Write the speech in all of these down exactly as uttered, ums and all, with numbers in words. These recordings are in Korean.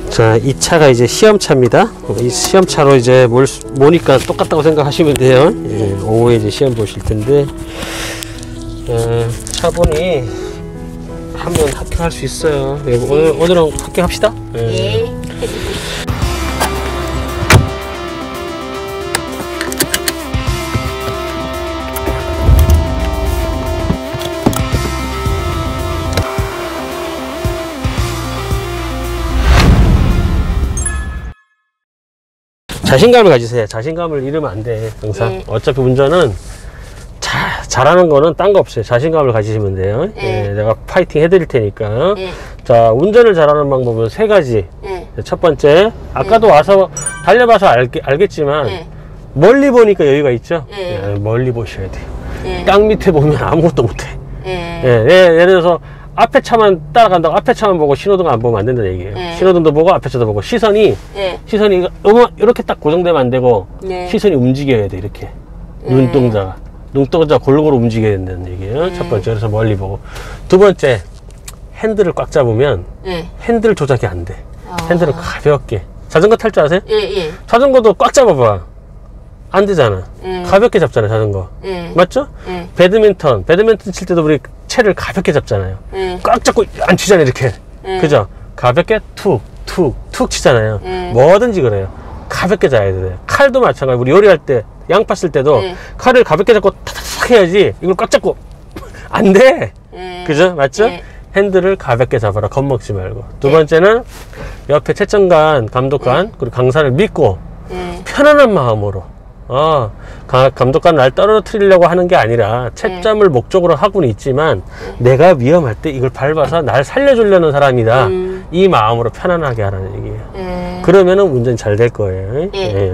자, 이 차가 이제 시험차입니다. 이 시험차로 이제 몰, 모니까 똑같다고 생각하시면 돼요. 예, 오후에 이제 시험 보실 텐데, 어, 차분히 하면 합격할 수 있어요. 예, 오늘, 오늘은 합격합시다. 예. 네. 자신감을 가지세요. 자신감을 잃으면 안 돼. 항상. 네. 어차피 운전은 자, 잘하는 거는 딴 거 없어요. 자신감을 가지시면 돼요. 네. 예, 내가 파이팅 해드릴 테니까. 네. 자, 운전을 잘하는 방법은 세 가지. 네. 첫 번째, 아까도 네. 와서 달려봐서 알게, 알겠지만 네. 멀리 보니까 여유가 있죠. 네. 예, 멀리 보셔야 돼요. 네. 땅 밑에 보면 아무것도 못해. 네. 예, 예, 예를 들어서 앞에 차만 따라간다고 앞에 차만 보고 신호등 안 보면 안 된다는 얘기예요. 네. 신호등도 보고 앞에 차도 보고 시선이 네. 시선이 이렇게 딱 고정되면 안 되고 네. 시선이 움직여야 돼. 이렇게 네. 눈동자가 눈동자 골고루 움직여야 된다는 얘기예요. 네. 첫 번째, 그래서 멀리 보고. 두 번째, 핸들을 꽉 잡으면 네. 핸들 조작이 안 돼. 아. 핸들을 가볍게. 자전거 탈 줄 아세요? 예, 예. 자전거도 꽉 잡아봐. 안 되잖아. 예. 가볍게 잡잖아요, 자전거. 예. 맞죠? 예. 배드민턴, 배드민턴 칠 때도 우리 채를 가볍게 잡잖아요. 예. 꽉 잡고 안 치잖아요, 이렇게. 예. 그죠? 가볍게 툭, 툭, 툭 치잖아요. 예. 뭐든지 그래요. 가볍게 잡아야 돼요. 칼도 마찬가지고, 우리 요리할 때, 양파 쓸 때도 예. 칼을 가볍게 잡고 탁탁탁 해야지, 이걸 꽉 잡고, 안 돼! 예. 그죠? 맞죠? 예. 핸들을 가볍게 잡아라. 겁먹지 말고. 두 예. 번째는, 옆에 채점관, 감독관, 예. 그리고 강사를 믿고, 예. 편안한 마음으로, 어, 감독관 날 떨어뜨리려고 하는 게 아니라 채점을 네. 목적으로 하고는 있지만 네. 내가 위험할 때 이걸 밟아서 날 살려주려는 사람이다. 음. 이 마음으로 편안하게 하라는 얘기예요. 네. 그러면은 운전 잘 될 거예요. 네. 네.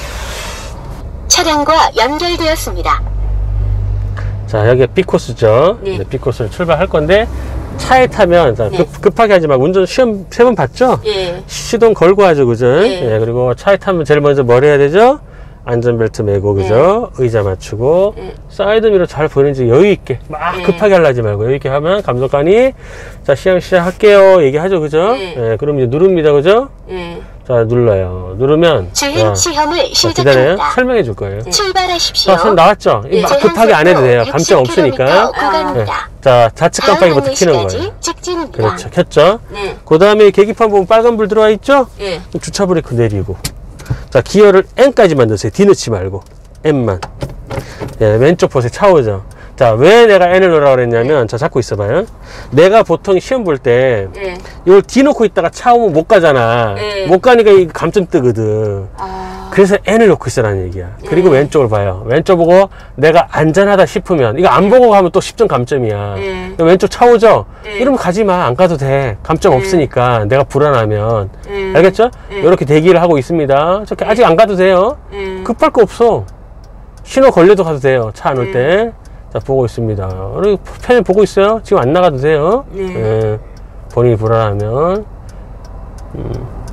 차량과 연결되었습니다. 자, 여기 B코스죠. 네. 네, B코스를 출발할 건데 차에 타면 자, 네. 급, 급하게 하지 말고 운전 시험 세 번 봤죠? 네. 시동 걸고 하죠, 그죠? 네. 네, 그리고 차에 타면 제일 먼저 뭘 해야 되죠? 안전벨트 매고, 그죠? 네. 의자 맞추고, 네. 사이드미러 잘 보이는지 여유있게, 막 네. 급하게 하려지 말고, 여유있게 하면 감독관이, 자, 시험 시작할게요. 얘기하죠, 그죠? 네. 네, 그럼 이제 누릅니다, 그죠? 네. 자, 눌러요. 누르면. 주행 시험을 시작합니다. 설명해 줄 거예요. 네. 출발하십시오. 자, 나왔죠? 네. 막 급하게 안 해도 돼요. 감점 없으니까. 네. 자, 좌측 깜빡이부터 켜는 거예요. 직진입니다. 그렇죠. 켰죠? 네. 그 다음에 계기판 보면 빨간불 들어와 있죠? 네. 주차 브레이크 내리고. 자, 기어를 N까지만 넣으세요. D 넣지 말고 N만. 예, 왼쪽 보세요. 차 오죠. 자, 왜 내가 N을 넣으라고 그랬냐면, 자, 잡고 있어봐요. 내가 보통 시험 볼 때 네. 이걸 D 놓고 있다가 차 오면 못 가잖아. 네. 못 가니까 이 감점 뜨거든. 아... 그래서 N을 놓고 있으라는 얘기야. 네. 그리고 왼쪽을 봐요. 왼쪽 보고 내가 안전하다 싶으면, 이거 안 보고 가면 또 십 점 감점이야. 네. 왼쪽 차 오죠? 네. 이러면 가지 마. 안 가도 돼. 감점 네. 없으니까. 내가 불안하면. 네. 알겠죠? 네. 이렇게 대기를 하고 있습니다. 저렇게 네. 아직 안 가도 돼요. 네. 급할 거 없어. 신호 걸려도 가도 돼요. 차 안 올 때. 네. 자, 보고 있습니다. 편히 보고 있어요. 지금 안 나가도 돼요. 네. 예, 본인이 불안하면. 음.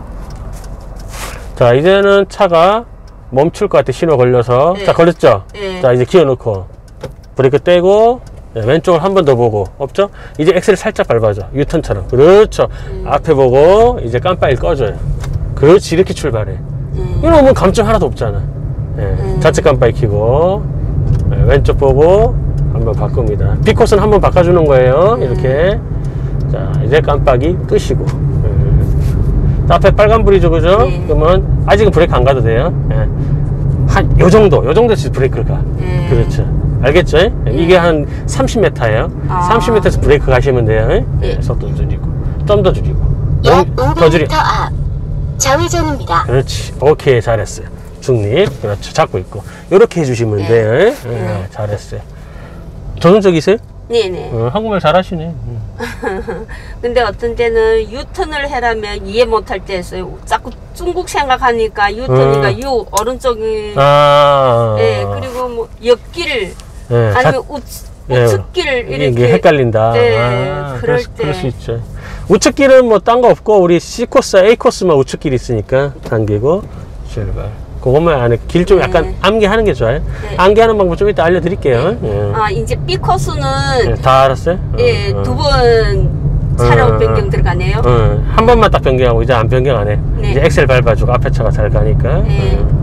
자, 이제는 차가 멈출 것 같아. 신호 걸려서. 네. 자, 걸렸죠? 네. 자, 이제 기어 넣고 브레이크 떼고 네, 왼쪽을 한 번 더 보고. 없죠? 이제 엑셀을 살짝 밟아줘. 유턴처럼. 그렇죠. 음. 앞에 보고 이제 깜빡이를 꺼줘요. 그렇지. 이렇게 출발해. 음. 이러면 감점 하나도 없잖아. 네. 음. 좌측 깜빡이 켜고 네, 왼쪽 보고 한번 바꿉니다. B코스는 한번 바꿔주는 거예요. 음. 이렇게. 자, 이제 깜빡이 끄시고. 음. 앞에 빨간불이죠, 그죠? 네. 그러면 아직은 브레이크 안 가도 돼요. 네. 한, 요 정도, 요 정도에서 브레이크를 가. 음. 그렇죠. 알겠죠? 네. 이게 한 삼십 미터예요. 아. 삼십 미터에서 브레이크 가시면 돼요. 네. 네. 속도 줄이고. 좀 더 줄이고. 약 더 줄이. 앞. 좌회전입니다. 그렇지. 오케이, 잘했어요. 중립. 그렇죠. 잡고 있고. 요렇게 해주시면 네. 돼요. 네. 네. 잘했어요. 전문적이세요? 네네. 어, 한국말 잘하시네. 근데 어떤 때는 유턴을 해라면 이해 못할 때 있어요. 자꾸 중국 생각하니까 유턴이가 음. 유 오른쪽이. 아. 네. 그리고 뭐 옆길 네. 아니면 우, 우측길 네. 이렇게 이게 헷갈린다. 네. 아, 그럴 그럴, 때. 그럴 수 있죠. 우측길은 뭐 딴 거 없고 우리 C코스, A코스만 우측길 있으니까 당기고 출발. 그것만 안 해. 길 좀 약간 네. 암기하는 게 좋아요. 네. 암기하는 방법 좀 이따 알려드릴게요. 네. 예. 아, 이제 B 코스는 네, 다 알았어요? 예, 어, 어. 두 번 차로 어, 변경 들어가네요. 어, 한 번만 딱 변경하고 이제 안 변경 안 해. 네. 이제 엑셀 밟아주고 앞에 차가 잘 가니까. 네. 어.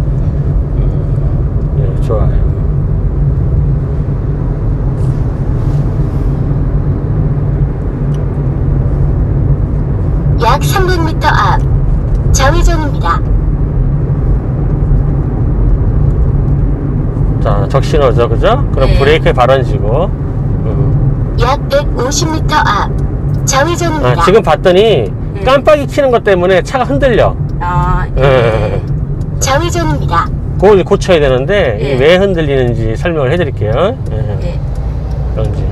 음, 예, 좋아요. 약 삼백 미터 앞 좌회전입니다. 자, 적신호죠, 그죠? 그럼 네. 브레이크에 바로 얹고. 음. 약 백오십 미터 앞 좌회전입니다. 아, 지금 봤더니 네. 깜빡이 켜는 것 때문에 차가 흔들려. 아, 예. 예. 좌회전입니다. 그걸 이제 고쳐야 되는데 예. 이게 왜 흔들리는지 설명을 해드릴게요. 예. 예. 그런지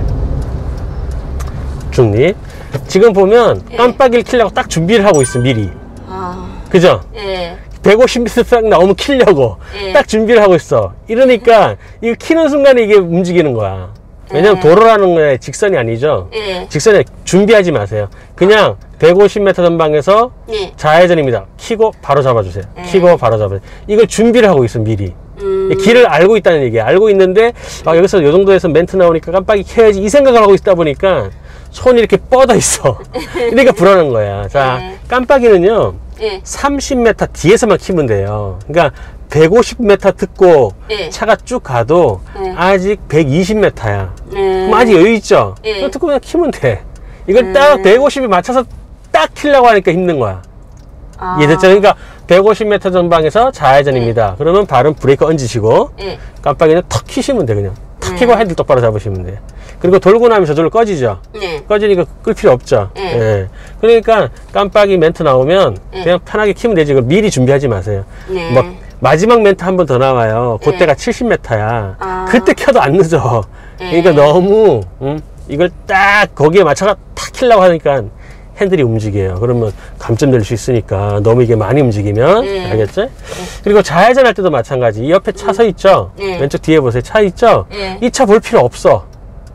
중립. 지금 보면 예. 깜빡이를 켜려고 딱 준비를 하고 있어 미리. 아, 그죠? 예. 백오십 미터 딱 나오면 켜려고 예. 딱 준비를 하고 있어. 이러니까 이거 켜는 순간에 이게 움직이는 거야. 왜냐면 예. 도로라는 게 직선이 아니죠. 예. 직선에 준비하지 마세요. 그냥 백오십 미터 전방에서 예. 좌회전입니다. 키고 바로 잡아주세요. 예. 키고 바로 잡아주세요. 이걸 준비를 하고 있어 미리. 음. 길을 알고 있다는 얘기야. 알고 있는데 아, 여기서 요 정도에서 멘트 나오니까 깜빡이 켜야지 이 생각을 하고 있다 보니까 손이 이렇게 뻗어 있어. 그러니까 불안한 거야. 자, 예. 깜빡이는요 예. 삼십 미터 뒤에서만 키면 돼요. 그러니까 백오십 미터 듣고 예. 차가 쭉 가도 예. 아직 백이십 미터야. 예. 그럼 아직 여유 있죠? 예. 그거 듣고 그냥 키면 돼. 이걸 음. 딱 백오십에 맞춰서 딱 키려고 하니까 힘든 거야. 아. 이해됐죠? 그러니까 백오십 미터 전방에서 좌회전입니다. 그러면 발은 브레이크 얹으시고 예. 깜빡이는 턱 키시면 돼. 그냥 턱 음. 키고 핸들 똑바로 잡으시면 돼. 그리고 돌고 나면 저절로 꺼지죠? 네. 꺼지니까 끌 필요 없죠? 예. 예. 그러니까 깜빡이 멘트 나오면 예. 그냥 편하게 키면 되지. 이걸 미리 준비하지 마세요. 네. 뭐 마지막 멘트 한 번 더 나와요. 그때가 예. 칠십 미터야. 아. 그때 켜도 안 늦어. 예. 그러니까 너무 음, 이걸 딱 거기에 맞춰서 탁 키려고 하니까 핸들이 움직여요. 그러면 감점될 수 있으니까 너무 이게 많이 움직이면 예. 알겠죠? 그리고 좌회전 할 때도 마찬가지. 이 옆에 차 서 있죠? 예. 왼쪽 뒤에 보세요. 차 있죠? 예. 이 차 볼 필요 없어.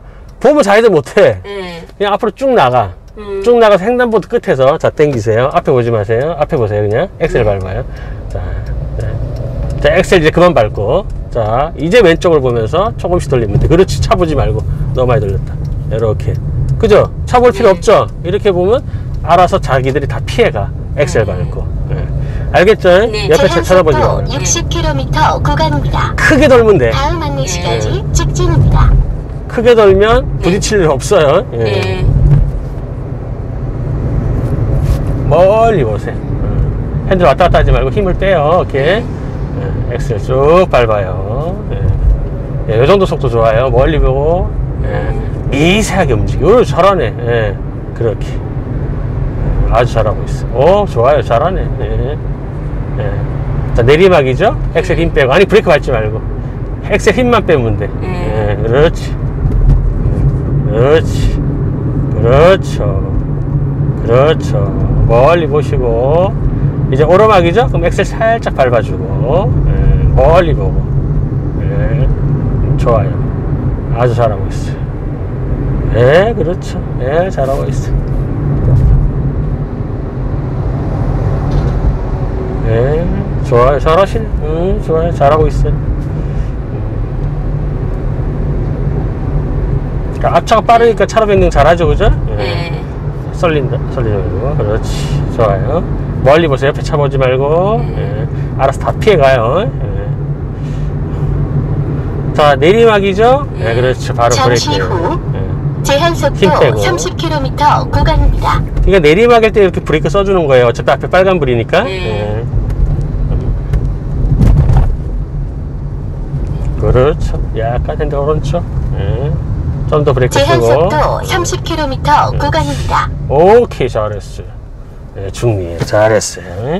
보면 좌회전 못해. 예. 그냥 앞으로 쭉 나가. 음. 쭉 나가서 횡단보도 끝에서 자 당기세요. 앞에 보지 마세요. 앞에 보세요. 그냥 엑셀 밟아요. 자, 네. 자 엑셀 이제 그만 밟고 자 이제 왼쪽을 보면서 조금씩 돌리면 돼. 그렇지. 차 보지 말고 너무 많이 돌렸다. 이렇게 그죠? 차 볼 필요 네. 없죠? 이렇게 보면 알아서 자기들이 다 피해가. 엑셀 네. 밟고. 네. 알겠죠? 네. 옆에 차 쳐다보지 제한속도 말고. 육십 킬로미터 구간입니다. 크게 돌면 돼. 다음 안내시까지 직진입니다. 크게 돌면 부딪힐 일 없어요. 예. 예. 멀리 보세요. 음. 핸들 왔다 갔다 하지 말고 힘을 빼요. 이렇게. 예. 엑셀 쭉 밟아요. 예. 예, 요 정도 속도 좋아요. 멀리 보고. 예. 미세하게 움직여. 오, 잘하네. 예. 그렇게. 아주 잘하고 있어. 오, 좋아요. 잘하네. 예. 예. 자, 내리막이죠? 엑셀 힘 빼고. 아니, 브레이크 밟지 말고. 엑셀 힘만 빼면 돼. 예. 예. 그렇지. 그렇지. 그렇죠. 그렇죠. 멀리 보시고. 이제 오르막이죠? 그럼 엑셀 살짝 밟아주고. 예. 멀리 보고. 예. 좋아요. 아주 잘하고 있어요. 예, 그렇죠. 예, 잘하고 있어요. 예, 좋아요. 잘하시네. 음, 좋아요. 잘하고 있어요. 그러니까 앞차가 빠르니까 차로 변경 잘하죠, 그죠? 예. 예. 썰린다. 썰리지 말고. 그렇지. 좋아요. 멀리 보세요. 옆에 차 보지 말고. 예. 알아서 다 피해가요. 예. 자, 내리막이죠? 예, 그렇죠. 바로 잠시 브레이크. 후 예. 제한속도 힘 빼고. 삼십 킬로미터 구간입니다. 그러니까 내리막일 때 이렇게 브레이크 써주는 거예요. 어차피 앞에 빨간불이니까. 네. 예. 그렇죠. 약간 핸들 오른쪽. 예. 좀 더 브레이크 쓰고. 제한속도 삼십 킬로미터 구간입니다. 오케이, 잘했어요. 예, 중립. 잘했어요. 예.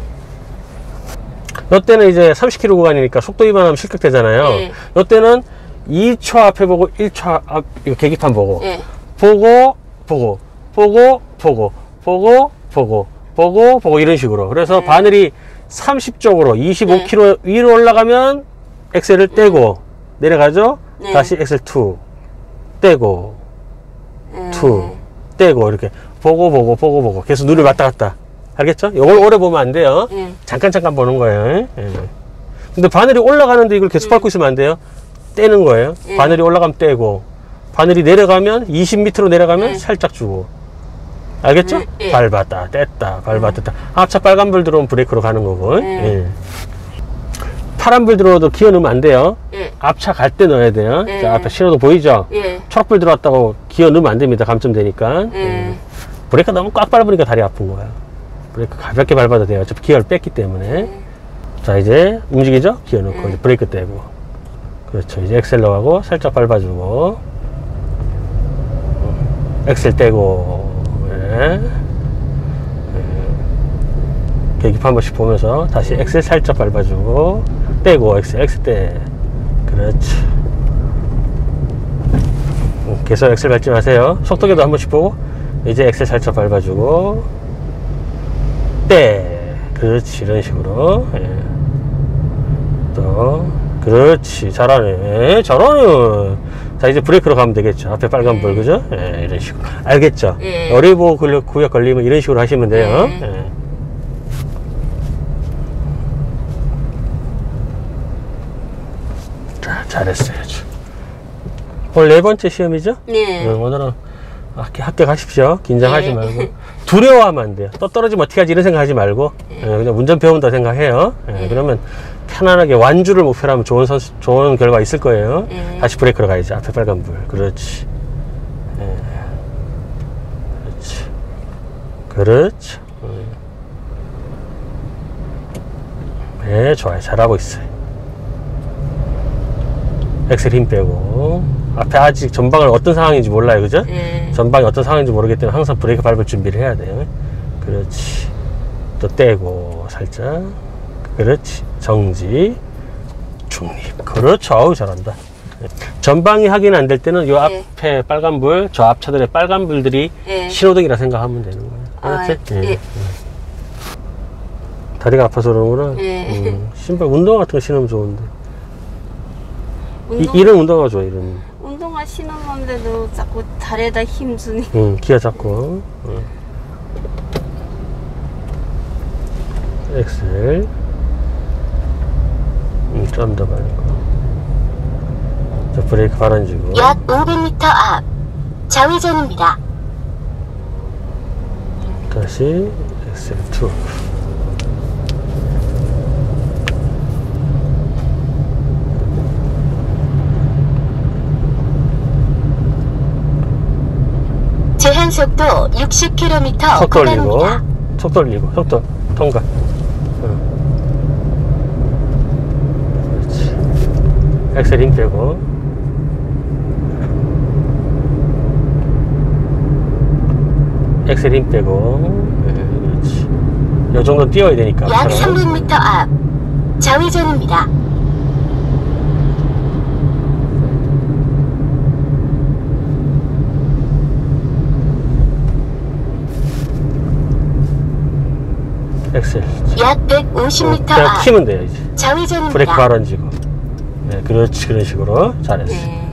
이때는 이제 삼십 킬로미터 구간이니까 속도 위반하면 실격되잖아요. 예. 이때는 이 초 앞에 보고 일 초 앞, 이거 계기판 보고. 예. 보고, 보고, 보고, 보고, 보고, 보고, 보고, 보고, 이런 식으로. 그래서 네. 바늘이 삼십 쪽으로 이십오 킬로미터 위로 올라가면 엑셀을 떼고 내려가죠? 네. 다시 엑셀 이 떼고, 예. 이 떼고, 이렇게 보고, 보고, 보고, 보고. 계속 눈을 왔다 갔다. 알겠죠? 이걸 오래 보면 안 돼요. 예. 잠깐, 잠깐 보는 거예요. 예. 근데 바늘이 올라가는데 이걸 계속 밟고 있으면 안 돼요. 떼는 거예요. 예. 바늘이 올라가면 떼고, 바늘이 내려가면 이십 미터로 내려가면 예. 살짝 주고. 알겠죠? 네, 네. 밟았다, 뗐다, 밟았다, 뗐다. 앞차 빨간불 들어오면 브레이크로 가는 거고. 네. 예. 파란불 들어오도 기어 넣으면 안 돼요. 예. 앞차 갈 때 넣어야 돼요. 네. 자, 앞에 신호등 보이죠? 예. 초록불 들어왔다고 기어 넣으면 안 됩니다. 감점되니까. 예. 예. 브레이크 너무 꽉 밟으니까 다리 아픈 거예요. 브레이크 가볍게 밟아도 돼요. 어차피 기어를 뺐기 때문에. 예. 자, 이제 움직이죠? 기어 넣고 예. 이제 브레이크 떼고. 그렇죠. 이제 엑셀러하고 살짝 밟아주고. 엑셀 떼고. 예. 계기판 한 번씩 보면서 다시 엑셀 살짝 밟아주고 떼고 엑셀 엑셀 떼. 그렇지. 계속 엑셀 밟지 마세요. 속도계도 한 번씩 보고 이제 엑셀 살짝 밟아주고 떼. 그렇지. 이런 식으로. 예. 또 그렇지. 잘하네. 예, 잘하네. 자, 이제 브레이크로 가면 되겠죠. 앞에 빨간불. 예. 그죠? 예, 이런 식으로. 알겠죠? 예. 어린이보호 구역 걸리면 이런 식으로 하시면 돼요. 예. 예. 자, 잘했어요. 아주. 오늘 네 번째 시험이죠? 네. 응, 오늘은 학교, 학교 가십시오. 긴장하지 네. 말고. 두려워하면 안 돼요. 또 떨어지면 어떻게 하지 이런 생각 하지 말고. 예, 그냥 운전 배운다 생각해요. 예, 네. 그러면 편안하게 완주를 목표로 하면 좋은 선수, 좋은 결과 있을 거예요. 네. 다시 브레이크로 가야지. 앞에 빨간불. 그렇지. 예. 그렇지. 그렇죠. 음. 네, 좋아요. 잘하고 있어요. 엑셀 힘 빼고. 앞에 아직 전방을 어떤 상황인지 몰라요. 그죠? 예. 전방이 어떤 상황인지 모르기 때문에 항상 브레이크 밟을 준비를 해야 돼요. 그렇지. 또 떼고 살짝. 그렇지. 정지. 중립. 그렇죠. 어우, 잘한다. 전방이 확인 안 될 때는 요 예. 앞에 빨간불, 저 앞차들의 빨간불들이 예. 신호등이라 생각하면 되는 거예요. 아, 알았지? 예. 예. 다리가 아파서 그러는구나. 예. 음, 신발 운동화 같은 거 신으면 좋은데. 이, 운동, 이런 운동화가 좋아, 이런. 운동화 신었는데도 자꾸 다리에다 힘주니. 응, 기어 잡고. 응. 엑셀. 응, 좀 더 밟고. 자, 브레이크 발안지고. 약 오백 미터 앞 좌회전입니다. 다시 엑셀 투. 제한 속도 육십 킬로미터 속도 올리고. 구간입니다. 속도 올리고. 속도 통과. 응. 그렇지. 엑셀 힘 빼고. 엑셀 힘 빼고. 네, 그렇지. 요 정도 뛰어야 되니까. 약 앞으로. 삼백 미터 앞 좌회전입니다. 엑셀. 약 백오십 미터 그냥 앞 키면 돼요, 이제. 좌회전입니다. 브레이크 바로 얹고. 네, 그렇지. 그런 식으로. 잘했어. 예.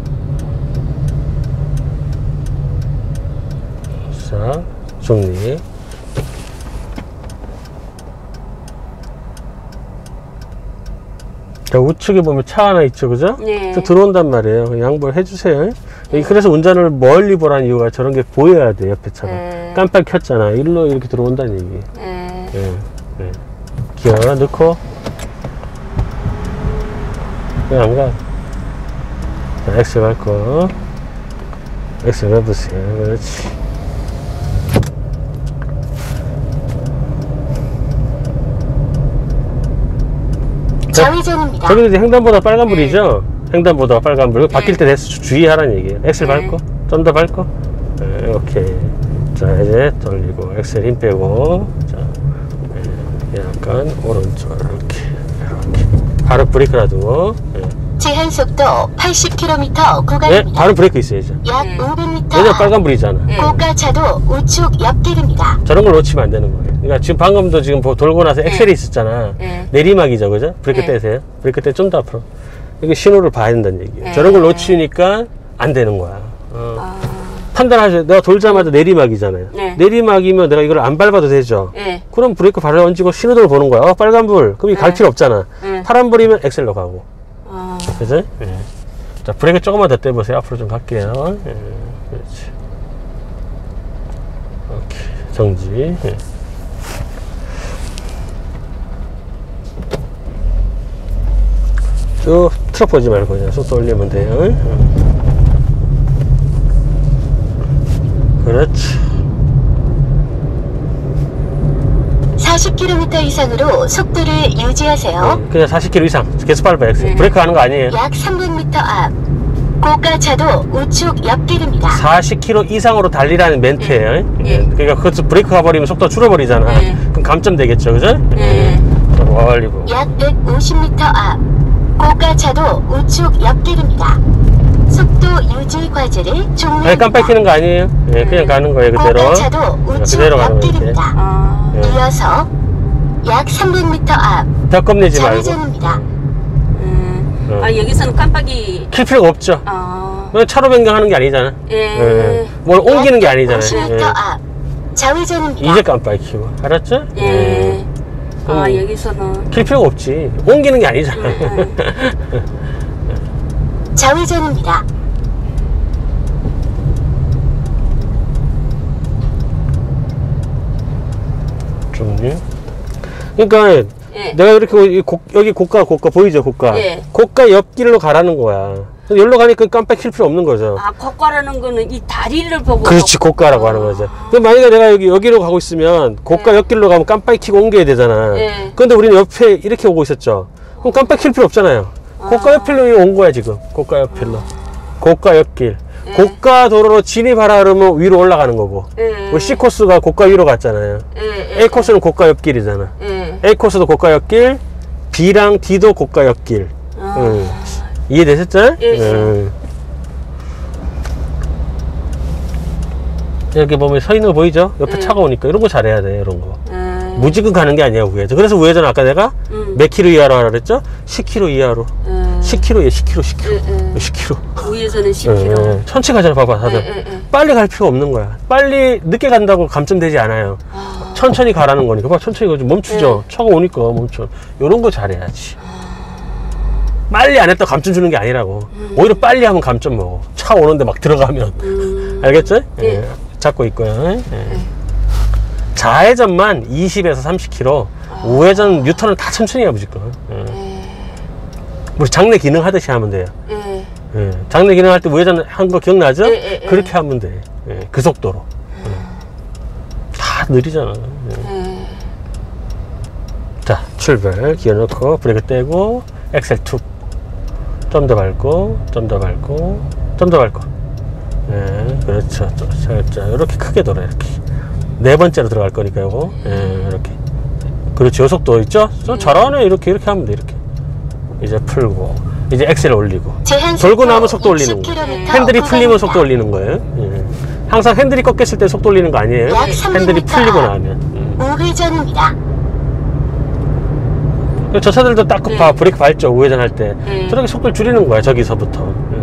자, 정리. 자, 우측에 보면 차 하나 있죠, 그죠? 네. 또 들어온단 말이에요. 양보를 해주세요. 그래서 운전을 멀리 보라는 이유가 저런 게 보여야 돼, 옆에 차가. 네. 깜빡 켰잖아. 일로 이렇게 들어온다는 얘기. 예. 예, 예. 기어 넣고. 왜 안 가? 자, 엑셀 밟고. 엑셀 밟으세요. 그렇지. 좌회전입니다. 저기도 이제 횡단보다 빨간불이죠? 횡단보다 빨간불. 바뀔 때 대수 주의하라는 얘기예요. 엑셀 네. 밟고, 좀 더 밟고. 네, 오케이. 자, 이제 돌리고, 엑셀 힘 빼고. 자, 네, 약간 오른쪽, 이렇게. 이렇게. 바로 브레이크 놔두고. 네. 제한 속도 팔십 킬로미터 네, 구간입니다. 바로 브레이크 있어야죠. 약 네. 오백 미터 왜냐면 앞 빨간불이잖아. 네. 고가차도 우측 옆길입니다. 저런 걸 놓치면 안 되는 거예요. 그러니까 지금 방금도 지금 보- 돌고 나서 엑셀이 있었잖아. 네. 내리막이죠, 그죠? 브레이크 네. 떼세요. 브레이크 떼 좀 더 앞으로. 이게 신호를 봐야 된다는 얘기예요. 네. 저런 걸 놓치니까 안 되는 거야. 어. 아. 판단하셔야 내가 돌자마자 내리막이잖아요. 네. 내리막이면 내가 이걸 안 밟아도 되죠. 예. 그럼 브레이크 발을 얹고 신호등을 보는 거야. 어, 빨간불. 그럼 이 갈 네. 필요 없잖아. 네. 파란불이면 엑셀로 가고. 아. 그죠? 예. 자, 브레이크 조금만 더 떼보세요. 앞으로 좀 갈게요. 예. 그렇지. 오케이. 정지. 예. 쭉 트럭 보지 말고 그냥 속도 올리면 돼요. 그렇지. 사십 킬로미터 이상으로 속도를 유지하세요. 네, 그냥 사십 킬로미터 이상 계속 밟아요. 네. 브레이크 하는 거 아니에요. 약 삼백 미터 앞 고가차도 우측 옆길입니다. 사십 킬로미터 이상으로 달리라는 멘트예요. 네. 예. 그러니까 그것도 브레이크 가버리면 속도가 줄어버리잖아. 네. 그럼 감점 되겠죠, 그죠? 네. 좀 올리고. 약 백오십 미터 앞 고가차도 우측 옆길입니다. 속도 유지 과제를 아니, 종료합니다. 깜빡이는 거 아니에요. 예, 그냥 가는 거예요, 그대로. 고가차도 우측 그대로 가는 거예요. 옆길입니다. 아, 예. 이어서 약 삼백 미터 앞 더 겁내지 말고. 좌회전입니다. 음. 어. 아 여기서는 깜빡이. 킬 필요가 없죠. 아, 그냥 차로 변경하는 게 아니잖아. 예. 예. 뭘 옮기는 게 아니잖아요. 오십 미터 예. 앞 좌회전입니다. 이제 깜빡이 켜고. 알았죠? 예. 아 음. 여기서는. 킬 필요가 없지. 옮기는 게 아니잖아. 음. 좌회전입니다. 종류. 그러니까 예. 내가 이렇게 고, 여기 고가 고가 보이죠, 고가. 예. 고가 옆길로 가라는 거야. 여기로 가니까 깜빡 킬 필요 없는 거죠. 아 고가라는 거는 이 다리를 보고. 그렇지, 고가라고 하는 거죠. 그럼 만약에 내가 여기 여기로 가고 있으면 고가 예. 옆길로 가면 깜빡이 켜고 옮겨야 되잖아. 예. 그런데 우리는 옆에 이렇게 오고 있었죠. 그럼 깜빡이 킬 필요 없잖아요. 고가 옆길로 온 거야 지금. 고가 옆길로. 고가 옆길. 예. 고가 도로로 진입하라 그러면 위로 올라가는 거고. 예. 우리 C 코스가 고가 위로 갔잖아요. 예. A 코스는 고가 옆길이잖아. 예. A 코스도 고가 옆길, B랑 D도 고가 옆길. 아. 응. 이해되셨죠? 예, 예. 응. 여기 보면 서 있는 거 보이죠? 옆에 예. 차가 오니까 이런 거 잘해야 돼, 이런 거. 예. 무지근 가는 게 아니야, 우회전. 그래서 우회전 아까 내가 음. 몇 킬로 이하로 하라 그랬죠? 십 킬로 이하로. 예. 십 킬로에 십 킬로, 십 킬로. 예, 예. 십 킬로. 위에서는 십 킬로미터. 예, 예. 천천히 가잖아, 봐봐, 다들. 예, 예, 예. 빨리 갈 필요가 없는 거야. 빨리 늦게 간다고 감점되지 않아요. 아. 천천히 가라는 거니까. 봐, 천천히 가지. 멈추죠. 차가 오니까 멈춰. 요런 거 잘해야지. 빨리 안 했다 감점 주는 게 아니라고. 오히려 빨리 하면 감점 먹어. 차 오는데 막 들어가면. 음. 알겠죠? 예. 예. 잡고 있고요. 예. 좌회전만 이십에서 삼십 킬로미터. 우회전 유턴은 다 천천히 해보실 거예요. 예. 예. 우리 장내 기능 하듯이 하면 돼요. 예. 예. 장내 기능 할 때 우회전 한 거 기억나죠? 예, 예, 예. 그렇게 하면 돼. 예. 그 속도로. 예. 다 느리잖아. 예. 예. 자, 출발. 기어 넣고, 브레이크 떼고, 엑셀 툭. 좀 더 밟고, 좀 더 밟고, 좀 더 밟고. 예, 그렇죠. 자, 자, 이렇게 크게 돌아, 이렇게. 네 번째로 들어갈 거니까, 요거. 예, 이렇게. 그렇지. 요 속도 있죠? 저 잘하네. 이렇게, 이렇게 하면 돼, 이렇게. 이제 풀고, 이제 엑셀 올리고. 제한 돌고 속도 나면 속도 올리는 육십 거예요. 킬로미터 핸들이 풀리면 구간입니다. 속도 올리는 거예요. 예. 항상 핸들이 꺾였을 때 속도 올리는 거 아니에요? 약 삼백 핸들이 미터 풀리고 앞. 나면. 음. 우회전입니다. 저 차들도 딱 그 봐, 네. 브레이크 밟죠, 우회전 할 때. 네. 저렇게 속도를 줄이는 거야, 저기서부터. 예.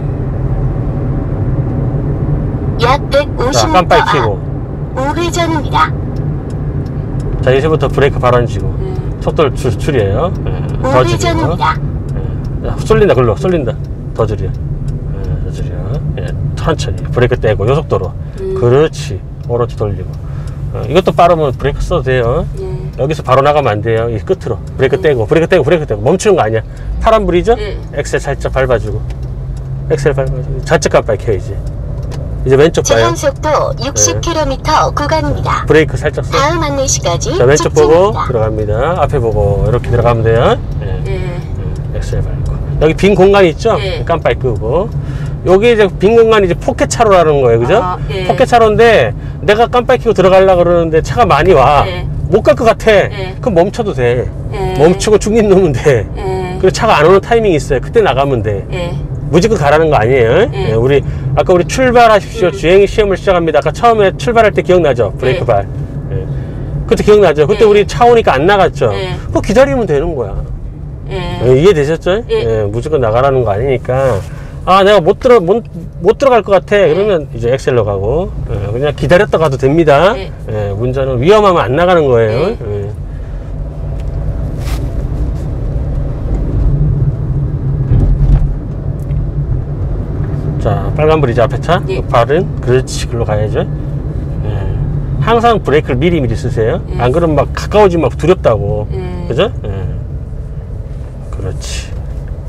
약 백오십 자, 미터 깜빡이 앞 켜고. 우회전입니다. 자, 이제부터 브레이크 바로 앉히고. 음. 속도를 줄, 줄여요. 예. 더 줄여. 우회전입니다. 예. 자, 쏠린다, 글로. 쏠린다. 더 줄여. 예, 더 줄여. 예. 천천히. 브레이크 떼고, 요 속도로. 음. 그렇지. 오른쪽 돌리고. 어, 이것도 빠르면 브레이크 써도 돼요. 예. 여기서 바로 나가면 안 돼요. 이 끝으로. 브레이크 떼고, 브레이크 떼고, 브레이크 떼고. 멈추는 거 아니야. 파란불이죠? 예. 엑셀 살짝 밟아주고. 엑셀 밟아주고. 좌측 깜빡이 켜야지. 이제 왼쪽 봐요. 제한 속도 육십 킬로미터 구간입니다. 브레이크 살짝 써. 다음 안내시까지 자, 왼쪽 보고 직진입니다. 들어갑니다. 앞에 보고 이렇게 들어가면 돼요. 예. 예. 음, 엑셀 밟고. 여기 빈 공간이 있죠? 예. 깜빡이 끄고. 여기 이제 빈 공간이 이제 포켓 차로라는 거예요. 그죠? 아, 예. 포켓 차로인데 내가 깜빡이 켜고 들어가려고 그러는데 차가 많이 와. 예. 못 갈 것 같아. 예. 그럼 멈춰도 돼. 예. 멈추고 중립 놓으면 돼. 예. 그리고 차가 안 오는 타이밍이 있어요. 그때 나가면 돼. 예. 무조건 가라는 거 아니에요. 예. 예, 우리 아까 우리 출발하십시오. 주행 시험을 시작합니다. 아까 처음에 출발할 때 기억나죠? 브레이크 예. 발. 예. 그때 기억나죠? 그때 예. 우리 차 오니까 안 나갔죠? 예. 그거 기다리면 되는 거야. 예. 예, 이해되셨죠? 예. 예, 무조건 나가라는 거 아니니까. 아, 내가 못 들어, 못, 못 들어갈 것 같아. 그러면 이제 엑셀로 가고. 예, 그냥 기다렸다 가도 됩니다. 예. 예, 운전은 위험하면 안 나가는 거예요. 예. 예. 자, 빨간불이죠, 앞에 차. 예. 발은 그렇지, 글로 가야죠. 예. 항상 브레이크를 미리미리 쓰세요. 예. 안 그러면 막 가까워지면 막 두렵다고. 예. 그죠? 예. 그렇지.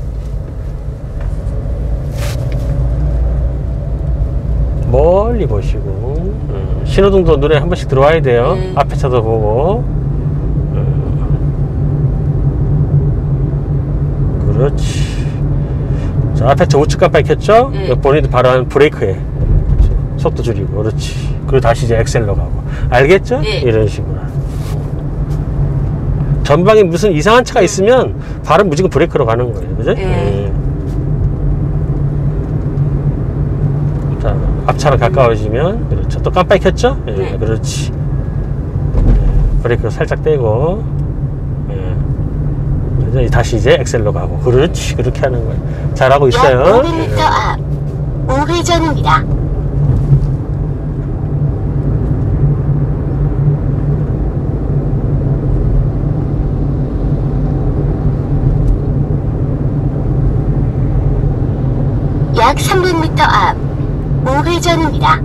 멀리 보시고. 음, 신호등도 눈에 한 번씩 들어와야 돼요. 예. 앞에 차도 보고. 음. 그렇지. 자, 앞에 차 우측 깜빡이 켰죠? 예. 본인도 바로 한 브레이크에 속도 줄이고. 그렇지. 그리고 다시 이제 엑셀로 가고. 알겠죠? 예. 이런 식으로. 전방에 무슨 이상한 차가 있으면 바로 무조건 브레이크로 가는 거예요. 그죠? 예. 예. 자, 앞차랑 가까워지면, 그렇죠. 또 깜빡이 켰죠? 예, 네. 그렇지. 예, 브레이크 살짝 떼고, 예. 그래서 다시 이제 엑셀로 가고, 그렇지. 그렇게 하는 거예요. 잘하고 약 있어요. 오백 미터 예. 앞 우회전입니다. 약 삼백 미터 앞 우회전입니다.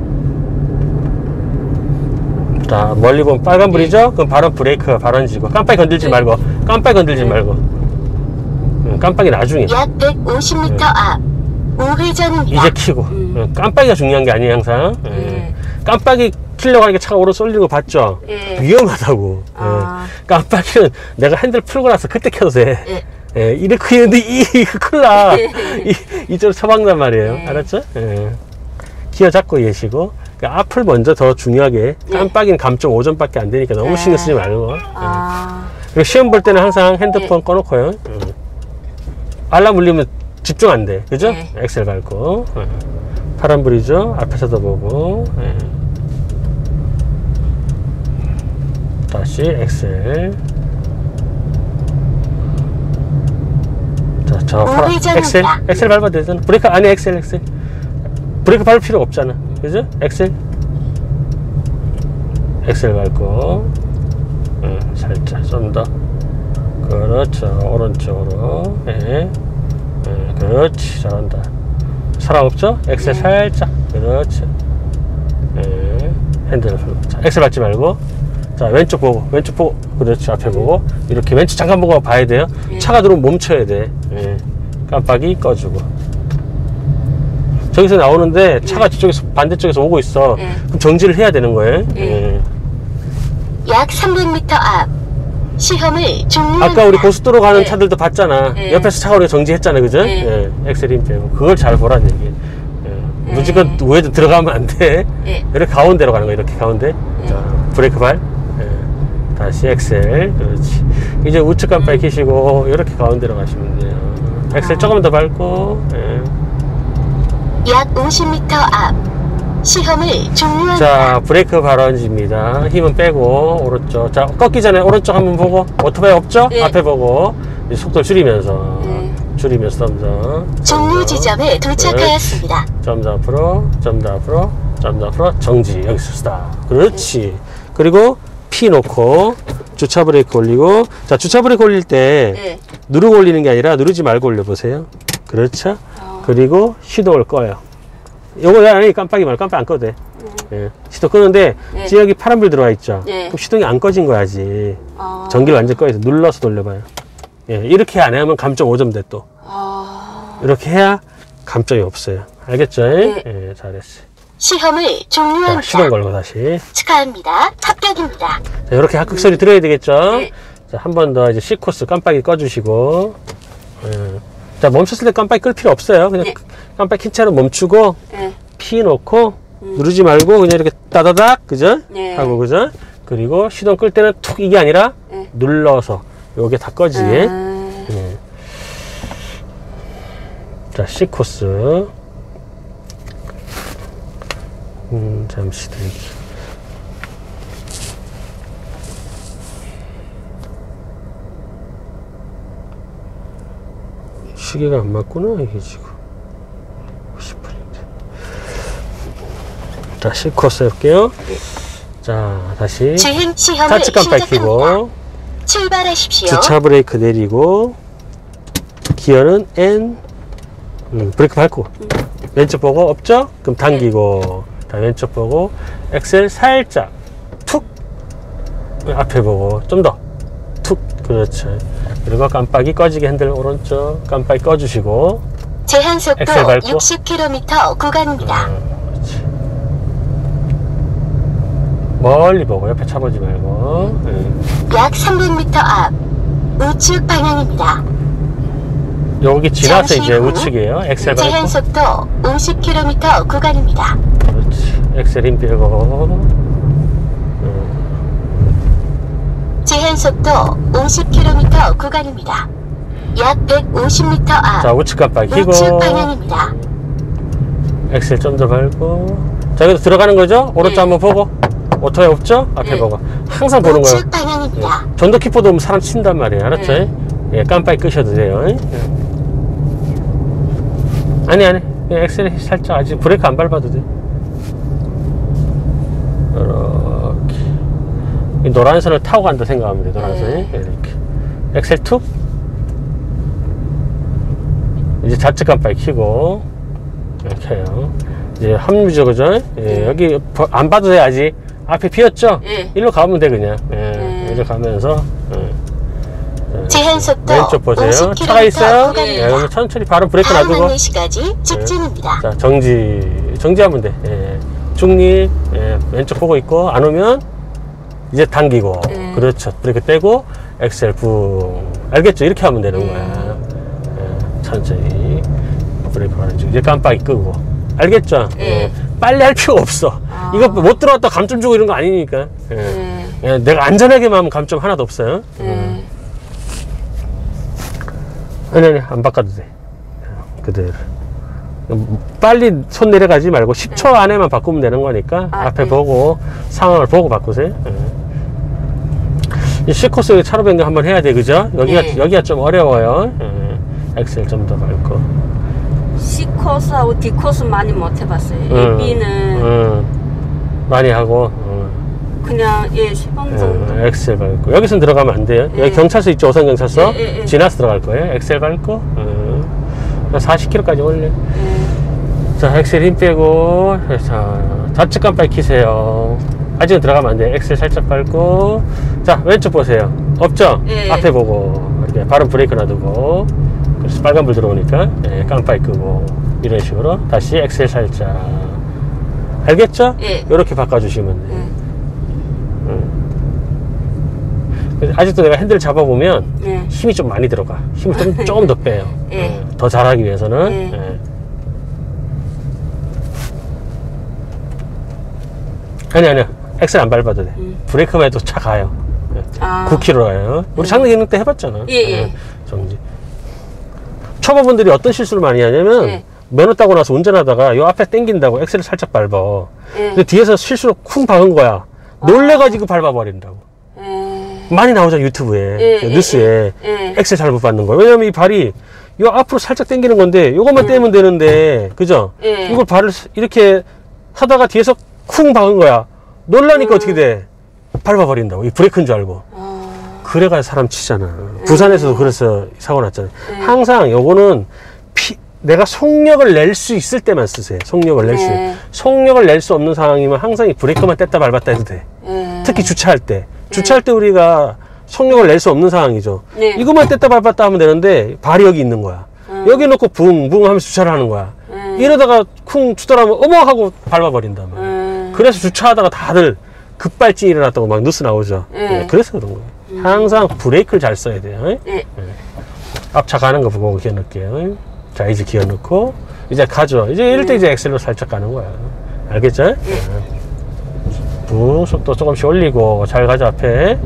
자, 멀리 보면 빨간불이죠? 그럼 바로 브레이크 발언지고, 깜빡이 건들지 네. 말고, 깜빡이 건들지 말고. 음, 깜빡이 나중에. 약 백오십 미터 네. 앞 우회전입니다. 이제 키고. 음. 음, 깜빡이가 중요한 게 아니에요, 항상. 예. 예. 깜빡이 키려고 하니까 차가 오로 쏠리는 거 봤죠? 예. 위험하다고. 아. 예. 깜빡이는 내가 핸들 풀고 나서 그때 켜도 돼. 예. 예, 이렇게 했는데, 이, 이거 큰일 나. 예. 이, 이쪽으로 처박난 말이에요. 예. 알았죠? 예. 기어 잡고 계시고. 그러니까 앞을 먼저 더 중요하게. 깜빡이는 감점 오 점밖에 안 되니까 너무 예. 신경 쓰지 말고. 예. 아. 그리고 시험 볼 때는 항상 핸드폰 꺼놓고요. 음. 알람 울리면 집중 안 돼. 그죠? 네. 엑셀 밟고. 예. 파란불이죠? 앞에서도 보고. 예. 다시 엑셀. 자, 저 파란 우회전입니다. 엑셀. 엑셀 밟아도 되잖아. 브레이크 안에 엑셀, 엑셀. 브레이크 밟을 필요가 없잖아. 그죠? 엑셀. 엑셀 밟고. 예, 살짝 좀 더. 그렇죠. 오른쪽으로. 예. 예, 그렇지. 잘한다. 사람 없죠? 엑셀 네. 살짝. 그렇죠. 예. 핸들을 풀고. 자, 엑셀 밟지 말고. 자, 왼쪽 보고. 왼쪽 보고. 그렇지. 앞에 보고. 이렇게 왼쪽 잠깐 보고 봐야 돼요. 네. 차가 들어오면 멈춰야 돼. 예. 깜빡이 꺼주고. 저기서 나오는데 차가 저쪽에서 반대쪽에서 오고 있어. 네. 그럼 정지를 해야 되는 거예요. 네. 예. 약 삼백 미터 앞 시험을 종료합니다. 아까 우리 고속도로 가는 네. 차들도 봤잖아. 네. 옆에서 차가 우리가 정지했잖아, 그죠? 네. 예, 엑셀 힘 빼고. 그걸 잘 보라는 얘기. 예. 무조건 우회도 들어가면 안 돼. 예. 이렇게 가운데로 가는 거야, 이렇게 가운데. 자, 브레이크 발. 예. 다시 엑셀. 그렇지. 이제 우측 깜빡이 켜시고, 이렇게 가운데로 가시면 돼요. 엑셀 아. 조금 더 밟고, 예. 약 오십 미터 앞 시험을 종료합니다. 자, 브레이크 발언지입니다. 힘은 빼고, 오른쪽. 자, 꺾기 전에 오른쪽 한번 보고, 오토바이 없죠? 예. 앞에 보고, 이제 속도를 줄이면서, 예. 줄이면서 좀 더. 종료 지점에 도착하였습니다. 좀 더 앞으로, 좀 더 앞으로, 좀 더 앞으로, 정지. 여기서 스탑. 그렇지. 그리고 피 놓고, 주차 브레이크 올리고, 자, 주차 브레이크 올릴 때, 예. 누르고 올리는 게 아니라 누르지 말고 올려보세요. 그렇죠? 어. 그리고 시동을 꺼요. 요거 아니 깜빡이 말고 깜빡 안 꺼도 돼. 예. 시동 끄는데 네. 지금 여기 파란불 들어와 있죠. 네. 그럼 시동이 안 꺼진 거야 아직. 아. 전기를 완전 꺼야 돼. 눌러서 돌려봐요. 예. 이렇게 안 하면 감점 오 점 돼 또. 아. 이렇게 해야 감점이 없어요. 알겠죠? 네. 예, 잘했어요. 시험을 자, 종료합니다. 시동 걸고 다시. 축하합니다. 합격입니다. 자, 이렇게 합격 소리 들어야 되겠죠? 네. 자, 한 번 더 이제 C 코스 깜빡이 꺼주시고. 예. 자, 멈췄을 때 깜빡이 끌 필요 없어요. 그냥 네. 깜빡이 킨 채로 멈추고. 예. 피 놓고 누르지 말고 그냥 이렇게 따다닥 그죠? 네. 하고 그죠? 그리고 시동 끌 때는 툭 이게 아니라 네. 눌러서 요게 다 꺼지게. 아. 예. 자, C 코스. 음, 잠시 대기. 시계가 안 맞구나 이게 지금. 오십 분인데. 자, C 코스 해볼게요. 자, 다시 주행 시험을 좌측 깜빡이 시작합니다. 켜고 출발하십시오. 주차 브레이크 내리고 기어는 N. 음, 브레이크 밟고 왼쪽 보고 없죠? 그럼 당기고 자, 왼쪽 보고 엑셀 살짝 앞에 보고 좀 더 툭. 그렇죠. 그리고 깜빡이 꺼지게 핸들 오른쪽 깜빡이 꺼주시고 제한속도 엑셀 밟고. 육십 킬로미터 구간입니다. 어, 그렇지. 멀리 보고 옆에 차 보지 말고. 응. 약 삼백 미터 앞 우측 방향입니다. 여기 지나서 잠시 이제 후 우측이에요. 엑셀 밟고. 제한속도 오십 킬로미터 구간입니다. 그렇지. 엑셀 힘 빼고. 제한속도 오십 킬로미터 구간입니다. 약 백오십 미터 앞 자, 우측 깜빡이 켜고. 우측 방향입니다. 엑셀 좀 더 밟고. 자, 여기서 들어가는 거죠? 오른쪽 네. 한번 보고. 오토에 없죠? 앞에 네. 보고. 항상 보는 거예요. 우측 방향입니다. 전도 키보드 오면 사람 친단 말이에요. 알았죠? 네. 예, 깜빡이 끄셔도 돼요. 예. 아니, 아니. 그냥 엑셀 살짝 아직 브레이크 안 밟아도 돼. 이렇게. 이 노란 선을 타고 간다 생각하면 돼. 노란 선이. 네. 이렇게. 엑셀 툭. 이제 좌측 깜빡이 켜고. 이렇게 해요. 이제 합류죠, 그죠? 예, 네. 여기 버- 안 봐도 돼, 아직. 앞에 비었죠? 예. 일로 가면 돼, 그냥. 예, 네. 이리로 가면서. 예. 예. 제한속도 왼쪽 보세요. 오십 차가 있어요? 킬로미터 예, 구간입니다. 그러면 천천히 바로 브레이크 다음 놔두고. 안내시까지 직진입니다. 자, 정지. 정지하면 돼. 예. 중립. 예. 왼쪽 보고 있고, 안 오면 이제 당기고. 예. 그렇죠. 브레이크 떼고, 엑셀 붕. 알겠죠? 이렇게 하면 되는 예. 거야. 예. 천천히. 브레이크 하는 중. 이제 깜빡이 끄고. 알겠죠? 예. 빨리 할 필요 없어. 아. 이거 못 들어왔다 감점 주고 이런 거 아니니까. 예. 예. 예, 내가 안전하게만 하면 감점 하나도 없어요. 예. 아니, 아니, 안 바꿔도 돼. 그대로. 빨리 손 내려가지 말고 십 초 안에만 바꾸면 되는 거니까 아, 앞에 네. 보고 상황을 보고 바꾸세요. 예. 이 C코스 차로 변경 한번 해야 돼, 그죠? 여기가, 네. 여기가 좀 어려워요. 예. 엑셀 좀 더 밟고. C코스하고 D코스 많이 못 해봤어요. 응, B는 응. 많이 하고. 응. 그냥 예 십 분 정도. 예, 엑셀 밟고. 여기선 들어가면 안 돼요. 예. 여기 경찰서 있죠, 오산 경찰서. 예, 예, 예. 지나서 들어갈 거예요. 엑셀 밟고. 음. 사십 킬로미터까지 올려. 예. 자, 엑셀 힘 빼고. 자, 좌측 깜빡이 키세요. 아직은 들어가면 안 돼요. 엑셀 살짝 밟고. 자, 왼쪽 보세요. 없죠? 예. 앞에 보고. 이렇게 바로 브레이크 놔두고. 그래서 빨간불 들어오니까 예, 깜빡이 끄고. 이런 식으로 다시 엑셀 살짝. 알겠죠? 예. 이렇게 바꿔주시면 돼요. 예. 그래서 아직도 내가 핸들 잡아보면 예. 힘이 좀 많이 들어가. 힘을 좀, 조금 더 빼요. 예. 예, 더 잘하기 위해서는. 예. 예. 아니, 아니야. 엑셀 안 밟아도 돼. 음. 브레이크만 해도 차 가요. 예. 아. 구 킬로미터 가요. 우리 장례 기능 때 해봤잖아. 예, 예. 정지. 초보분들이 어떤 실수를 많이 하냐면 예. 면허 따고 나서 운전하다가 요 앞에 당긴다고 엑셀을 살짝 밟아. 예. 근데 뒤에서 실수로 쿵 박은 거야. 놀래가지고 밟아버린다고. 예. 많이 나오잖아, 유튜브에. 예, 그 예, 뉴스에. 예, 예. 엑셀 잘못 받는 거야. 왜냐면 이 발이 요 앞으로 살짝 당기는 건데 요것만 떼면 되는데, 그죠? 예. 이걸 발을 이렇게 하다가 뒤에서 쿵 박은 거야. 놀라니까 음. 어떻게 돼? 밟아버린다고. 이 브레이크인 줄 알고. 어. 그래가 사람 치잖아. 부산에서도 그래서 사고 났잖아요. 네. 항상 요거는 피, 내가 속력을 낼 수 있을 때만 쓰세요. 속력을 낼 수. 네. 속력을 낼 수 없는 상황이면 항상 이 브레이크만 뗐다 밟았다 해도 돼. 예. 특히 주차할 때. 주차할 때 우리가 속력을 낼 수 없는 상황이죠. 네. 이것만 뗐다 밟았다 하면 되는데 발이 여기 있는 거야. 음. 여기 놓고 붕붕 하면서 주차를 하는 거야. 음. 이러다가 쿵 주더라면 어머 하고 밟아버린단 말이야. 음. 그래서 주차하다가 다들 급발진이 일어났다고 막 뉴스 나오죠. 네. 예, 그래서 그런 거예요. 항상 브레이크를 잘 써야 돼요. 예? 예. 앞차 가는 거 보고 기어 넣을게요. 자, 이제 기어 넣고 이제 가죠. 이제 이럴 때 이제 엑셀로 살짝 가는 거야. 알겠죠? 예. 붕 속도 조금씩 올리고 잘 가죠 앞에. 예.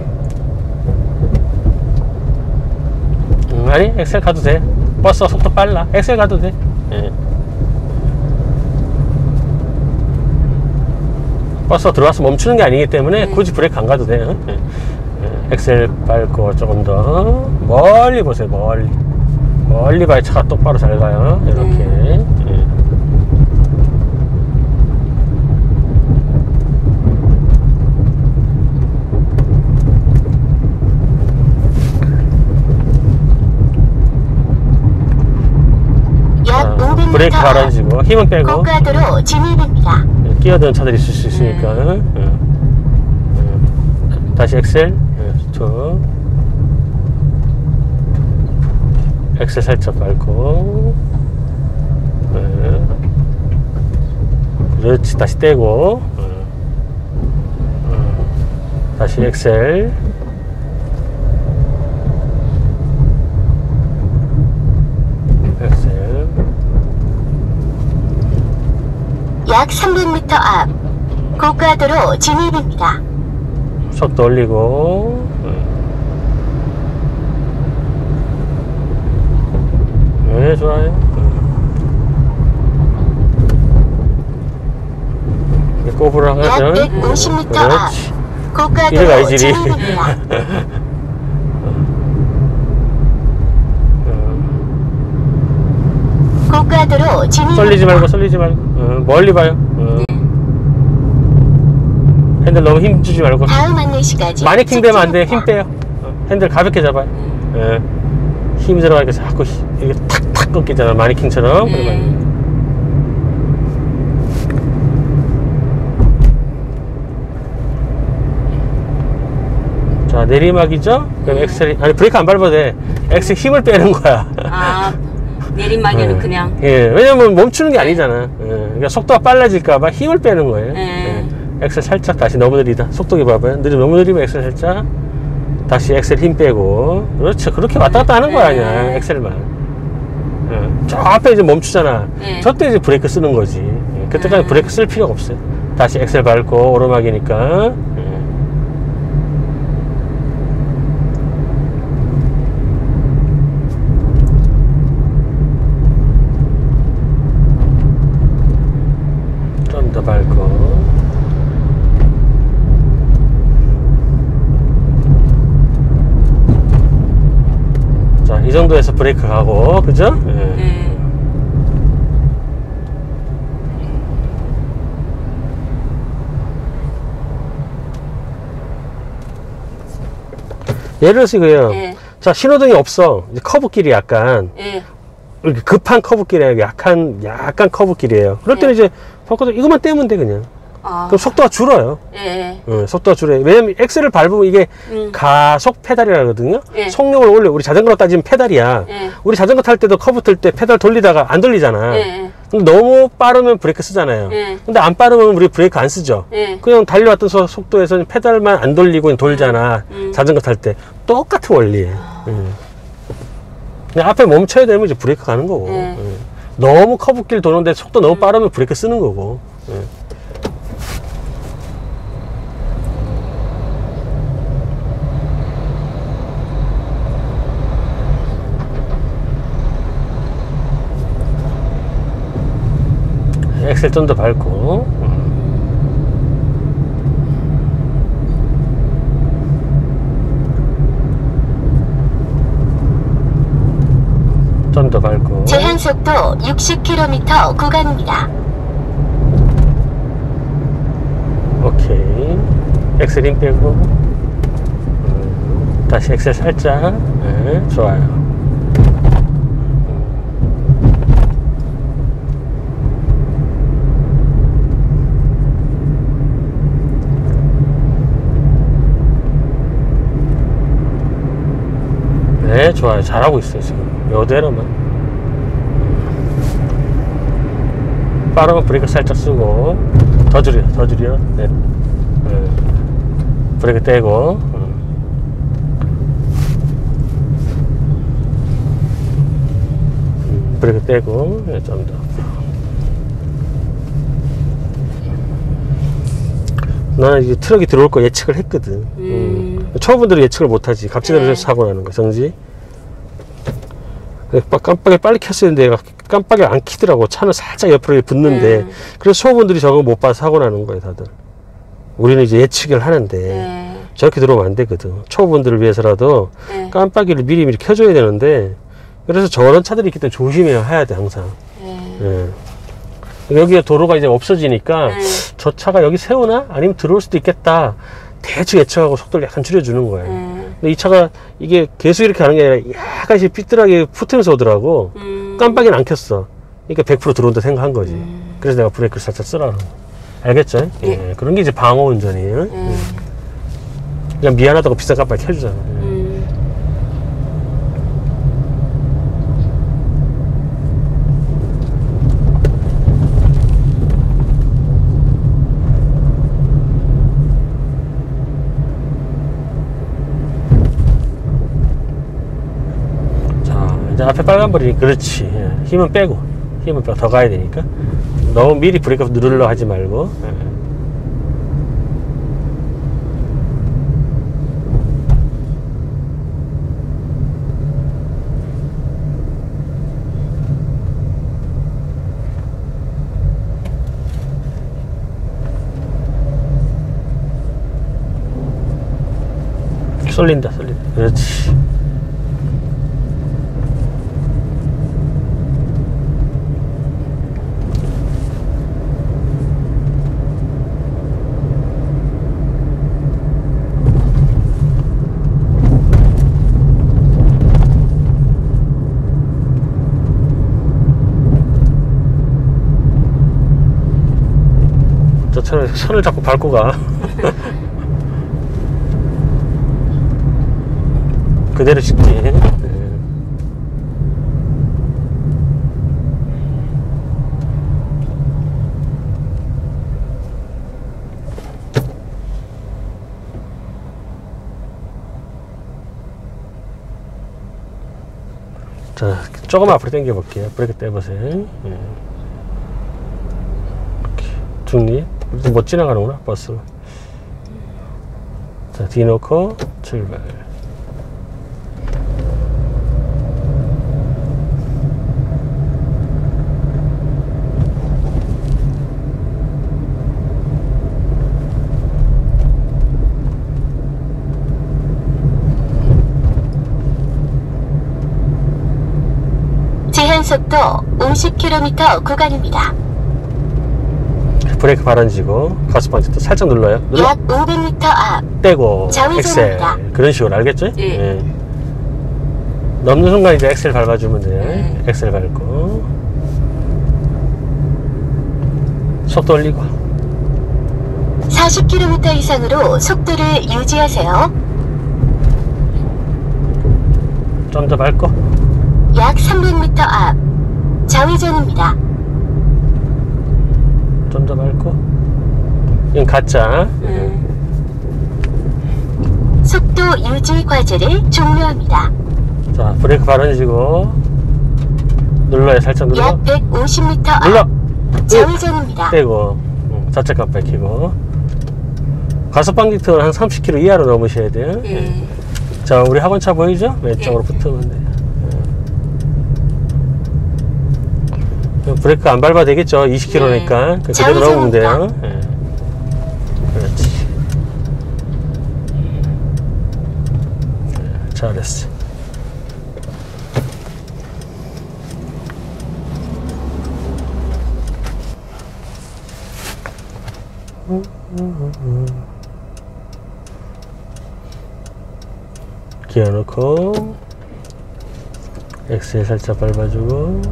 음, 아니 엑셀 가도 돼. 버스가 속도 빨라. 엑셀 가도 돼. 예. 버스가 들어와서 멈추는 게 아니기 때문에 굳이 브레이크 안 가도 돼요. 예. 예. 엑셀 밟고 조금 더 멀리 보세요. 멀리 멀리 봐야 차가 똑바로 잘 가요. 이렇게. 예. 약 오백 미터 브레이크 앞 갈아주고 힘은 빼고 고가도로 진입입니다. 끼어드는 차들이 있을 수 있으니까. 예. 예. 다시 엑셀. 네, 저 엑셀 살짝 밟고. 네. 그렇지. 다시 떼고. 네. 네. 다시 엑셀. 엑셀. 약 삼백 미터 앞 고가도로 진입입니다. 속도 올리고. 네, 좋아요. 네. 꼬부랑 하죠. 약 백오십 미터 앞 이래 고가도로 가야지. 진입입니다. 고가도로 진입입니다. 쏠리지 말고, 쏠리지 말고. 어, 멀리 봐요. 어. 핸들 너무 힘 주지 말고. 다음 안내시까지 마네킹 되면 안 돼. 직진입니다. 힘 빼요. 어, 핸들 가볍게 잡아요. 예. 힘 들어가니까 자꾸 히- 이게 탁탁 꺾이잖아. 마네킹처럼. 네. 자, 내리막이죠? 그럼 엑셀이, 아니, 브레이크 안 밟아도 돼. 엑셀 힘을 빼는 거야. 아, 내리막에는 예. 그냥. 예, 왜냐면 멈추는 게 아니잖아. 예, 그러니까 속도가 빨라질까봐 힘을 빼는 거예요. 예. 예. 엑셀 살짝 다시 너무 느리다. 속도기 봐봐요. 느리, 너무 느리면 엑셀 살짝. 다시 엑셀 힘 빼고. 그렇죠. 그렇게 왔다 갔다 하는 거야, 그냥. 예. 엑셀만. 예. 저 앞에 이제 멈추잖아. 예. 저때 이제 브레이크 쓰는 거지. 예. 그때까지 예. 브레이크 쓸 필요가 없어요. 다시 엑셀 밟고, 오르막이니까. 예. 좀 더 밟고. 자, 이 정도에서 브레이크 가고, 그죠? 예. 네. 예를 들어서 이거예요. 예. 자, 신호등이 없어. 이제 커브길이 약간, 예. 이렇게 급한 커브길이 아니라 약한, 약간 커브길이에요. 그럴 때는 예. 이제, 바꿔서 이것만 떼면 돼, 그냥. 아. 그럼 속도가 줄어요. 예. 어, 속도가 줄어요. 왜냐면 엑셀을 밟으면 이게 음. 가속 페달이라거든요. 예. 속력을 올려. 우리 자전거로 따지면 페달이야. 예. 우리 자전거 탈 때도 커브 틀 때 페달 돌리다가 안 돌리잖아. 예. 근데 너무 빠르면 브레이크 쓰잖아요. 예. 근데 안 빠르면 우리 브레이크 안 쓰죠. 예. 그냥 달려왔던 소- 속도에서는 페달만 안 돌리고 그냥 돌잖아. 음. 자전거 탈 때. 똑같은 원리예요. 음. 그냥 앞에 멈춰야 되면 이제 브레이크 가는 거고. 예. 음. 너무 커브길 도는데 속도 너무 빠르면 브레이크 쓰는 거고. 음. 엑셀 좀 더 밟고. 좀 더 밟고. 제한 속도 육십 킬로미터 구간입니다. 오케이. 엑셀 힘 빼고. 음, 다시 엑셀 살짝. 네, 좋아요. 네, 좋아요. 잘하고 있어요, 지금. 요대로만. 빠르면 브레이크 살짝 쓰고, 더 줄여, 더 줄여. 네. 네. 브레이크 떼고. 음. 음, 브레이크 떼고, 네, 좀 더. 나는 이제 트럭이 들어올 거 예측을 했거든. 음. 음. 초보분들은 예측을 못하지. 갑자기 네. 사고 나는 거, 정지. 깜빡이 빨리 켰어야 되는데 얘가 깜빡이 안 키더라고. 차는 살짝 옆으로 붙는데. 음. 그래서 초보분들이 저거 못 봐서 사고 나는 거예요, 다들. 우리는 이제 예측을 하는데 예. 저렇게 들어오면 안 되거든. 초보분들을 위해서라도 예. 깜빡이를 미리미리 켜줘야 되는데, 그래서 저런 차들이 있기 때문에 조심해야 해야 돼, 항상. 예. 예. 여기에 도로가 이제 없어지니까 예. 저 차가 여기 세우나? 아니면 들어올 수도 있겠다. 대충 예측하고 속도를 약간 줄여주는 거예요. 예. 근데 이 차가 이게 계속 이렇게 하는 게 아니라 약간씩 삐뚤하게 붙으면서 오더라고. 음. 깜빡이는 안 켰어. 그러니까 백 퍼센트 들어온다 생각한 거지. 음. 그래서 내가 브레이크를 살짝 쓰라는 거. 알겠죠? 예. 예. 그런 게 이제 방어 운전이에요. 예. 그냥 미안하다고 비싼 깜빡이 켜주잖아. 음. 자, 이제 앞에 빨간불이 그렇지. 예. 힘은 빼고, 힘은 빼고 더 가야 되니까. 너무 미리 브레이크 누르려 하지 말고. 예. 쏠린다, 쏠린다. 그렇지. 저 차는 선을 자꾸 밟고 가. 그대로 찍지. 네. 자, 조금 앞으로 당겨 볼게요. 브레이크 떼보세요. 네. 중립. 못 지나가는구나, 버스. 자, 뒤 놓고 출발. 제한속도 오십 킬로미터 구간입니다. 브레이크 발언지고 가스방지 또 살짝 눌러요. 눌러? 약 오백 미터 앞 떼고 엑셀. 좌회전입니다. 그런 식으로 알겠죠? 예. 예. 넘는 순간 이제 엑셀 밟아주면 돼요. 예. 엑셀 밟고 속도 올리고 사십 킬로미터 이상으로 속도를 유지하세요. 좀 더 밟고 약 삼백 미터 앞 좌회전입니다. 좀 더 밟고 이건 가짜. 음. 속도 유지 과제를 종료합니다. 자, 브레이크 발언지고 눌러요. 살짝 눌러. 약 백오십 미터 앞 눌러. 좌회전입니다. 떼고 응, 좌측 깜빡 켜고 가속방지턱은 한 삼십 킬로미터 이하로 넘으셔야 돼요. 예. 자, 우리 학원차 보이죠? 왼쪽으로 예. 붙으면 돼요. 예. 브레이크 안 밟아도 되겠죠? 이십 킬로미터니까. 그 그대로 넣으면 돼요. 예. 그렇지. 예, 잘했어. 기어 넣고 엑셀 살짝 밟아주고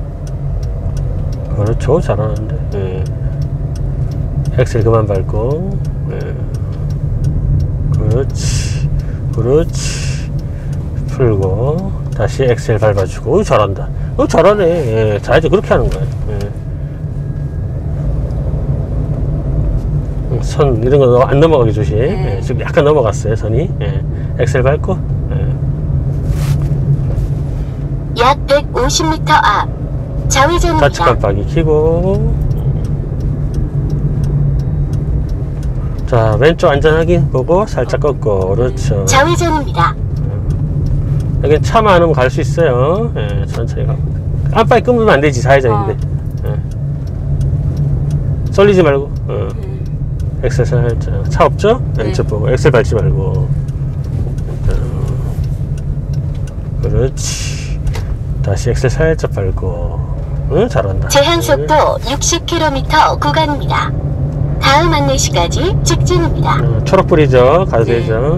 그렇죠. 잘하는데. 예. 엑셀 그만 밟고 예. 그렇지 그렇지 풀고 다시 엑셀 밟아주고. 잘한다. 어, 잘하네. 예. 좌회전 그렇게 하는 거야. 예. 선 이런 거 안 넘어가게 조심. 네. 예, 지금 약간 넘어갔어요 선이. 예, 엑셀 밟고. 예. 약 백오십 미터 앞 좌회전입니다. 좌측 깜빡이 켜고. 자, 왼쪽 안전 확인 보고 살짝 꺾고. 그렇죠. 좌회전입니다. 여기 차 많으면 갈 수 있어요. 예, 천천히 가고. 깜빡이 끄면 안 되지. 좌회전인데. 예. 쏠리지 말고. 어. 엑셀 살짝. 차 없죠? 왼쪽 보고 엑셀 밟지 말고. 그렇지. 다시 엑셀 살짝 밟고. 응, 잘한다. 제한속도 육십 킬로미터 구간입니다. 다음 안내시까지 직진입니다. 어, 초록불이죠. 가도 되죠.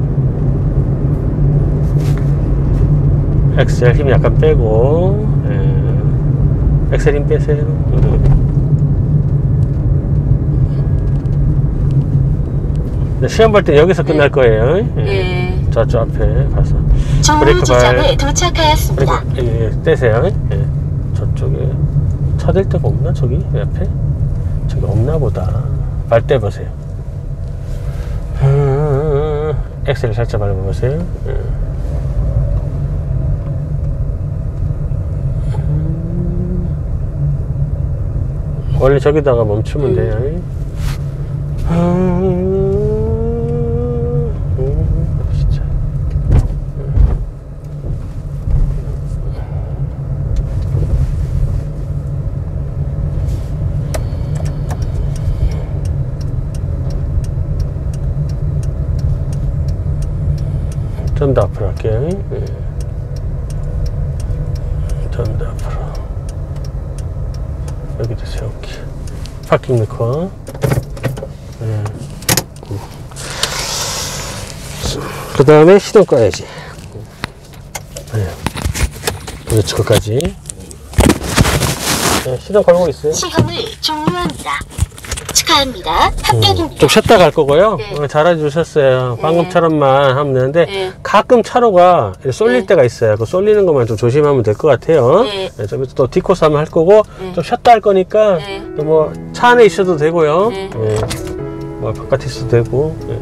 예. 엑셀 힘 약간 빼고. 예. 엑셀 힘 빼세요. 음. 시험 볼 때 여기서 끝날 거예요. 예. 예. 저쪽 앞에 가서. 종로 브레이크 지점에 발. 도착하였습니다. 브레이크, 예, 예, 떼세요. 예. 저쪽에 차댈 데가 없나? 저기 옆에? 저기 없나 보다. 발 떼보세요. 음, 엑셀을 살짝 밟아보세요. 예. 음, 원래 저기다가 멈추면 돼요. 음, 음, 진짜. 좀 더 앞으로 할게요. 예. 좀 더 앞으로. 여기도 세울게. 파킹 넣고. 예. 그 다음에 시동 꺼야지. 예. 이쪽까지. 예, 시동 걸고 있어요. 시험을 종료합니다. 축하합니다. 합격입니다. 음, 좀 쉬었다 갈 거고요. 네. 어, 잘해주셨어요. 네. 방금처럼만 하면 되는데 네. 가끔 차로가 쏠릴 네. 때가 있어요. 그 쏠리는 것만 좀 조심하면 될 것 같아요. 네. 네, 좀 이따 또 디코스 한번 할 거고 네. 좀 쉬었다 할 거니까 네. 뭐 차 안에 있어도 되고요. 네. 예. 뭐 바깥에 있어도 되고 예.